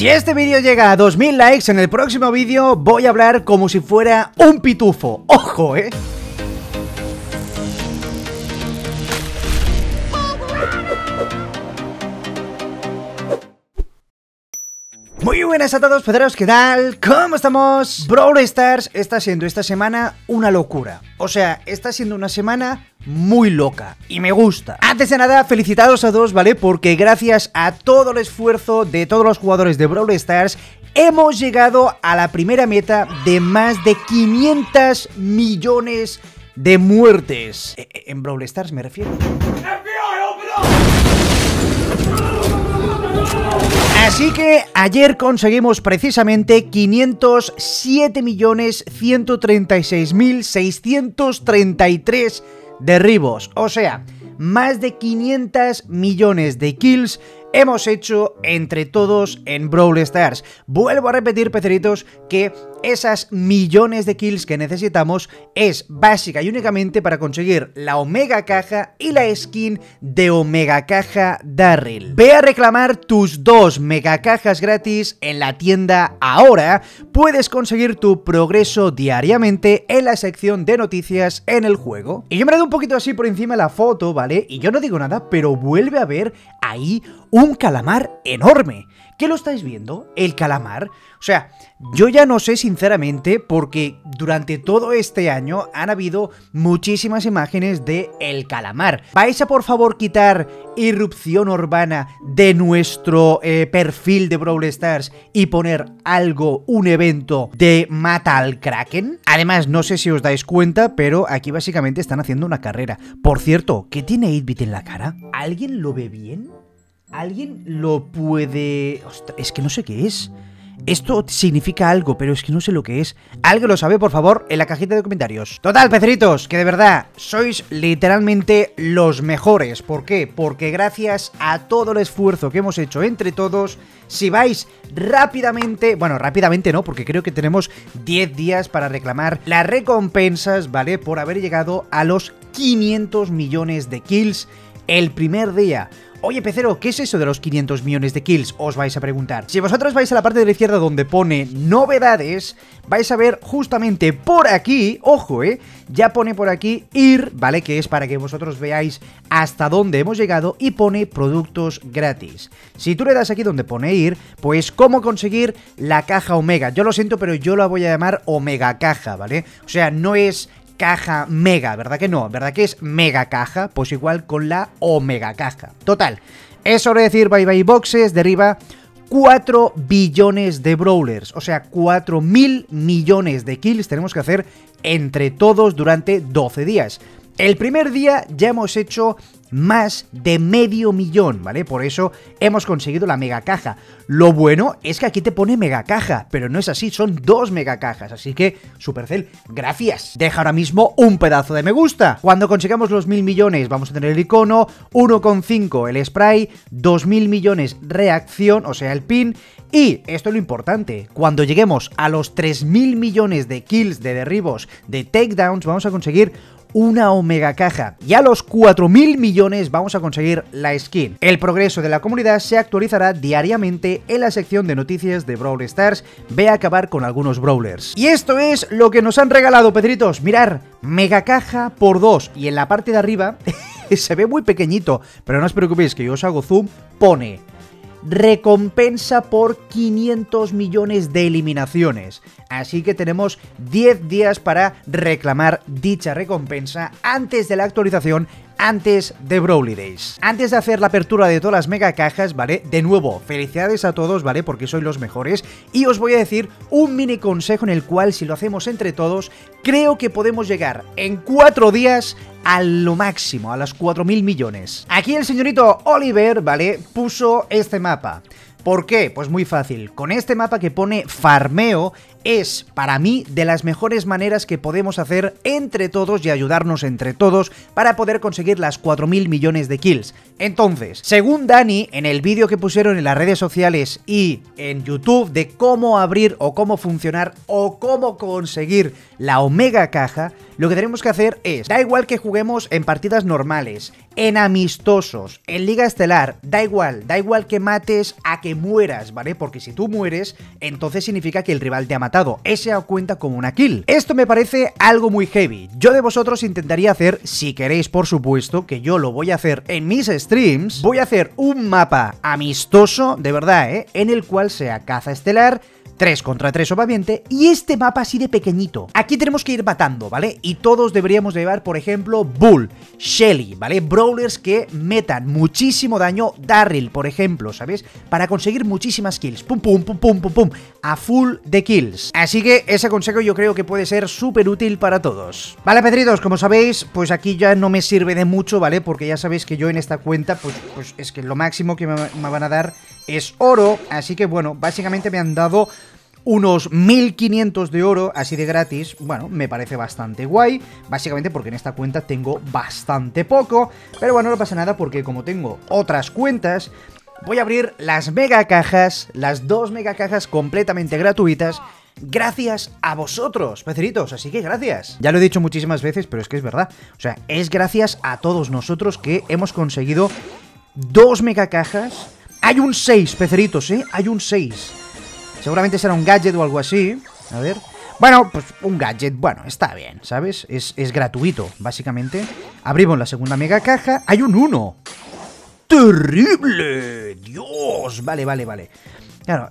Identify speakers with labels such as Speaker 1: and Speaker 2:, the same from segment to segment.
Speaker 1: Si este vídeo llega a 2000 likes, en el próximo vídeo voy a hablar como si fuera un pitufo. ¡Ojo, eh! Muy buenas a todos, pederos, ¿qué tal? ¿Cómo estamos? Brawl Stars está siendo esta semana una locura. O sea, está siendo una semana muy loca y me gusta. Antes de nada, felicitados a todos, ¿vale? Porque gracias a todo el esfuerzo de todos los jugadores de Brawl Stars hemos llegado a la primera meta de más de 500 millones de muertes. En Brawl Stars me refiero. Así que ayer conseguimos precisamente 507.136.633 derribos. O sea, más de 500 millones de kills hemos hecho entre todos en Brawl Stars. Vuelvo a repetir, peceritos, que esas millones de kills que necesitamos es básica y únicamente para conseguir la Omega Caja y la skin de Omega Caja Darryl. Ve a reclamar tus 2 Mega Cajas gratis en la tienda ahora. Puedes conseguir tu progreso diariamente en la sección de noticias en el juego. Y yo me he dado un poquito así por encima de la foto, ¿vale? Y yo no digo nada, pero vuelve a ver ahí un calamar enorme. ¿Qué lo estáis viendo? ¿El calamar? O sea, yo ya no sé sinceramente, porque durante todo este año han habido muchísimas imágenes de el calamar. ¿Vais a por favor quitar irrupción urbana de nuestro perfil de Brawl Stars y poner algo, un evento de mata al Kraken? Además, no sé si os dais cuenta, pero aquí básicamente están haciendo una carrera. Por cierto, ¿qué tiene 8-Bit en la cara? ¿Alguien lo ve bien? ¿Alguien lo puede...? Ostras, es que no sé qué es. Esto significa algo, pero es que no sé lo que es. ¿Alguien lo sabe, por favor, en la cajita de comentarios? Total, peceritos, que de verdad sois literalmente los mejores. ¿Por qué? Porque gracias a todo el esfuerzo que hemos hecho entre todos, si vais rápidamente... Bueno, rápidamente no, porque creo que tenemos 10 días para reclamar las recompensas, ¿vale? Por haber llegado a los 500 millones de kills el primer día. Oye, pecero, ¿qué es eso de los 500 millones de kills? Os vais a preguntar. Si vosotros vais a la parte de la izquierda donde pone novedades, vais a ver justamente por aquí, ojo, ya pone por aquí ir, ¿vale? Que es para que vosotros veáis hasta dónde hemos llegado, y pone productos gratis. Si tú le das aquí donde pone ir, pues cómo conseguir la caja Omega. Yo lo siento, pero yo la voy a llamar Omega Caja, ¿vale? O sea, no es caja mega, ¿verdad que no? ¿Verdad que es mega caja? Pues igual con la Omega Caja. Total, es hora de decir bye bye boxes. Derriba 4 billones de brawlers, o sea, 4.000 millones de kills tenemos que hacer entre todos durante 12 días. El primer día ya hemos hecho más de 500.000, ¿vale? Por eso hemos conseguido la mega caja. Lo bueno es que aquí te pone mega caja, pero no es así, son 2 mega cajas. Así que, Supercell, gracias. Deja ahora mismo un pedazo de me gusta. Cuando consigamos los 1.000 millones vamos a tener el icono, 1,5 el spray, 2.000 millones reacción, o sea, el pin. Y, esto es lo importante, cuando lleguemos a los 3.000 millones de kills, de derribos, de takedowns, vamos a conseguir una Omega Caja, y a los 4.000 millones vamos a conseguir la skin. El progreso de la comunidad se actualizará diariamente en la sección de noticias de Brawl Stars. Ve a acabar con algunos brawlers. Y esto es lo que nos han regalado, pedritos. Mirar, Mega Caja por 2, y en la parte de arriba se ve muy pequeñito, pero no os preocupéis que yo os hago zoom, pone recompensa por 500 millones de eliminaciones. Así que tenemos 10 días para reclamar dicha recompensa antes de la actualización, antes de Brawly Days. Antes de hacer la apertura de todas las mega cajas, ¿vale? De nuevo, felicidades a todos, ¿vale? Porque sois los mejores. Y os voy a decir un mini consejo en el cual, si lo hacemos entre todos, creo que podemos llegar en 4 días a lo máximo, a las 4.000 millones. Aquí el señorito Oliver, ¿vale? Puso este mapa. ¿Por qué? Pues muy fácil. Con este mapa que pone farmeo, es, para mí, de las mejores maneras que podemos hacer entre todos y ayudarnos entre todos para poder conseguir las 4.000 millones de kills. Entonces, según Dani, en el vídeo que pusieron en las redes sociales y en YouTube de cómo abrir o cómo funcionar o cómo conseguir la Omega Caja, lo que tenemos que hacer es, da igual que juguemos en partidas normales, en amistosos, en Liga Estelar, da igual que mates a que mueras, ¿vale? Porque si tú mueres, entonces significa que el rival te ha matado, ese cuenta como una kill. Esto me parece algo muy heavy. Yo de vosotros intentaría hacer, si queréis por supuesto, que yo lo voy a hacer en mis streams, voy a hacer un mapa amistoso, de verdad, en el cual sea caza estelar, 3 contra 3 obviamente, y este mapa así de pequeñito. Aquí tenemos que ir matando, ¿vale? Y todos deberíamos llevar, por ejemplo, Bull, Shelly, ¿vale? Brawlers que metan muchísimo daño, Darryl, por ejemplo, ¿sabes? Para conseguir muchísimas kills, pum, pum, pum, pum, pum, pum, a full de kills. Así que ese consejo yo creo que puede ser súper útil para todos. Vale, Pedritos, como sabéis, pues aquí ya no me sirve de mucho, ¿vale? Porque ya sabéis que yo en esta cuenta, pues es que lo máximo que me van a dar es oro, así que bueno, básicamente me han dado unos 1500 de oro, así de gratis. Bueno, me parece bastante guay, básicamente porque en esta cuenta tengo bastante poco, pero bueno, no pasa nada porque como tengo otras cuentas, voy a abrir las mega cajas, las 2 mega cajas completamente gratuitas, gracias a vosotros, peceritos, así que gracias. Ya lo he dicho muchísimas veces, pero es que es verdad, o sea, es gracias a todos nosotros que hemos conseguido 2 mega cajas. Hay un 6, peceritos, hay un 6. Seguramente será un gadget o algo así. A ver. Bueno, pues un gadget, bueno, está bien, ¿sabes? Es gratuito, básicamente. Abrimos la segunda mega caja. ¡Hay un 1! ¡Terrible! ¡Dios! Vale. Claro,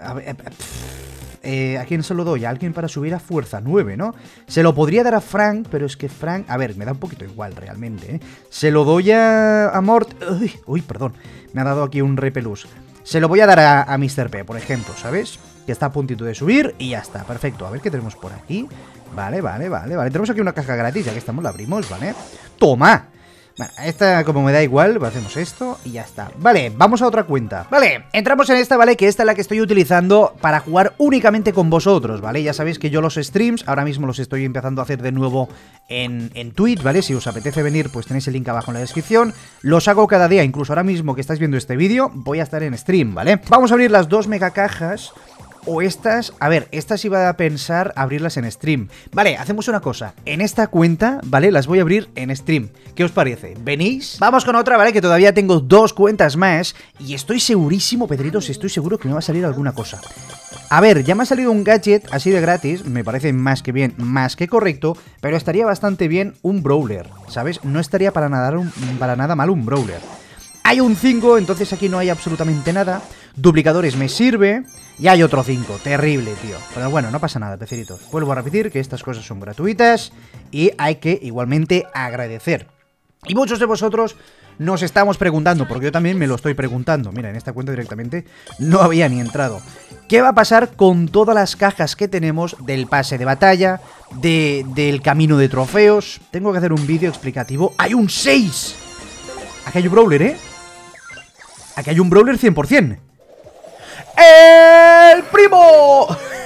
Speaker 1: ¿a quién se lo doy? A alguien para subir a fuerza 9, ¿no? Se lo podría dar a Frank, pero es que Frank... A ver, me da un poquito igual realmente, ¿eh? Se lo doy a Mort... Uy, perdón. Me ha dado aquí un repelús. Se lo voy a dar a Mr. P, por ejemplo, ¿sabes? Que está a puntito de subir y ya está, perfecto. A ver qué tenemos por aquí. Vale. Tenemos aquí una caja gratis, ya que estamos, la abrimos, ¿vale? ¡Toma! Bueno, esta como me da igual, hacemos esto y ya está. Vale, vamos a otra cuenta. Vale, entramos en esta, ¿vale? Que esta es la que estoy utilizando para jugar únicamente con vosotros, ¿vale? Ya sabéis que yo los streams, ahora mismo los estoy empezando a hacer de nuevo en Twitch, ¿vale? Si os apetece venir, pues tenéis el link abajo en la descripción. Los hago cada día, incluso ahora mismo que estáis viendo este vídeo, voy a estar en stream, ¿vale? Vamos a abrir las 2 mega cajas. O estas, a ver, estas iba a pensar abrirlas en stream. Vale, hacemos una cosa. En esta cuenta, ¿vale? Las voy a abrir en stream. ¿Qué os parece? ¿Venís? Vamos con otra, ¿vale? Que todavía tengo 2 cuentas más. Y estoy segurísimo, Pedritos, estoy seguro que me va a salir alguna cosa. A ver, ya me ha salido un gadget así de gratis. Me parece más que bien, más que correcto. Pero estaría bastante bien un brawler, ¿sabes? No estaría para nada mal un brawler. Hay un 5, entonces aquí no hay absolutamente nada. Duplicadores me sirve. Y hay otro 5, terrible, tío. Pero bueno, no pasa nada, peceritos. Vuelvo a repetir que estas cosas son gratuitas y hay que igualmente agradecer. Y muchos de vosotros nos estamos preguntando, porque yo también me lo estoy preguntando. Mira, en esta cuenta directamente no había ni entrado. ¿Qué va a pasar con todas las cajas que tenemos del pase de batalla, del camino de trofeos? Tengo que hacer un vídeo explicativo. ¡Hay un 6! Aquí hay un brawler, ¿eh? Aquí hay un brawler 100%. ¡El primo!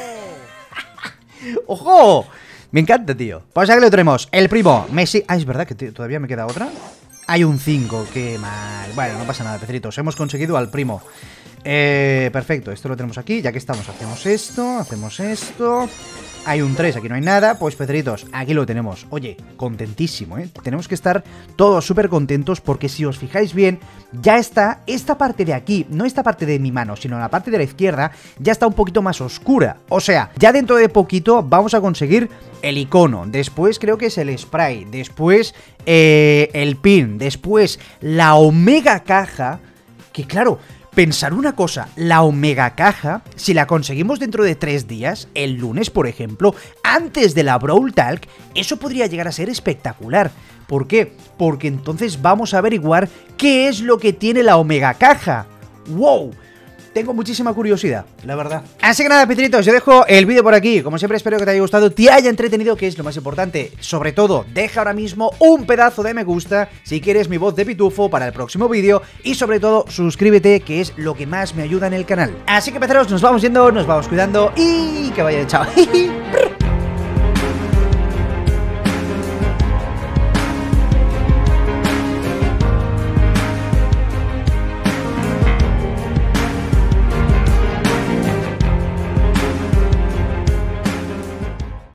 Speaker 1: ¡Ojo! Me encanta, tío. Pues aquí lo tenemos. El primo, Messi. Ah, es verdad que todavía me queda otra. Hay un 5, qué mal. Bueno, no pasa nada, peceritos. Hemos conseguido al primo. Perfecto, esto lo tenemos aquí. Ya que estamos, hacemos esto. Hay un 3, aquí no hay nada. Pues, peceritos, aquí lo tenemos. Oye, contentísimo, ¿eh? Tenemos que estar todos súper contentos porque si os fijáis bien, ya está esta parte de aquí, no esta parte de mi mano, sino la parte de la izquierda, ya está un poquito más oscura. O sea, ya dentro de poquito vamos a conseguir el icono. Después creo que es el spray. Después el pin. Después la Omega Caja. Que claro... Pensar una cosa, la Omega Caja, si la conseguimos dentro de 3 días, el lunes por ejemplo, antes de la Brawl Talk, eso podría llegar a ser espectacular. ¿Por qué? Porque entonces vamos a averiguar qué es lo que tiene la Omega Caja. ¡Wow! tengo muchísima curiosidad, la verdad. Así que nada, Petritos, yo dejo el vídeo por aquí. Como siempre, espero que te haya gustado, te haya entretenido, que es lo más importante. Sobre todo, deja ahora mismo un pedazo de me gusta si quieres mi voz de pitufo para el próximo vídeo. Y sobre todo, suscríbete, que es lo que más me ayuda en el canal. Así que, peceros, nos vamos yendo, nos vamos cuidando y que vaya de chao.